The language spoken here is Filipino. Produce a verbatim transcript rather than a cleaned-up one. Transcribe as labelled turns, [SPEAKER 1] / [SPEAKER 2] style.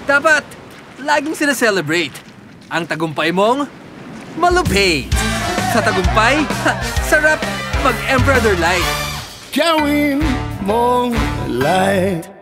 [SPEAKER 1] Dapat, laging cine-celebrate. Ang tagumpay mong malupate. Sa tagumpay, ha, sarap mag-Emperador Light.
[SPEAKER 2] Gawin mong light.